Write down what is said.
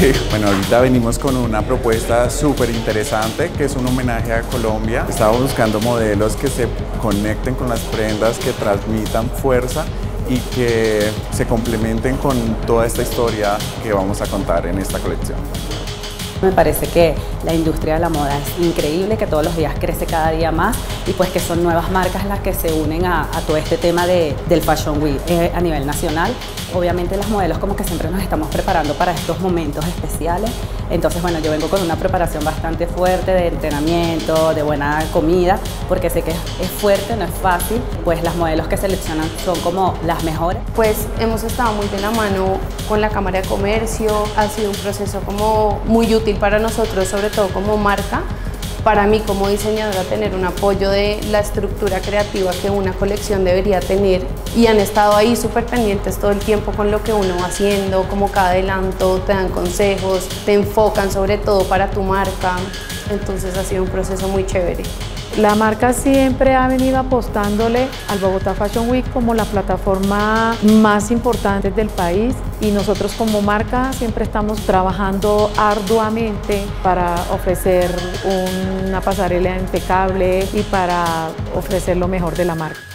Bueno, ahorita venimos con una propuesta súper interesante que es un homenaje a Colombia. Estamos buscando modelos que se conecten con las prendas, que transmitan fuerza y que se complementen con toda esta historia que vamos a contar en esta colección. Me parece que la industria de la moda es increíble, que todos los días crece cada día más y pues que son nuevas marcas las que se unen a todo este tema del Fashion Week a nivel nacional. Obviamente las modelos como que siempre nos estamos preparando para estos momentos especiales. Entonces bueno, yo vengo con una preparación bastante fuerte de entrenamiento, de buena comida, porque sé que es fuerte, no es fácil. Pues las modelos que seleccionan son como las mejores. Pues hemos estado muy de la mano con la Cámara de Comercio, ha sido un proceso como muy útil para nosotros, sobre todo como marca. Para mí como diseñadora, tener un apoyo de la estructura creativa que una colección debería tener, y han estado ahí súper pendientes todo el tiempo con lo que uno va haciendo, como cada adelanto, te dan consejos, te enfocan sobre todo para tu marca, entonces ha sido un proceso muy chévere. La marca siempre ha venido apostándole al Bogotá Fashion Week como la plataforma más importante del país, y nosotros como marca siempre estamos trabajando arduamente para ofrecer una pasarela impecable y para ofrecer lo mejor de la marca.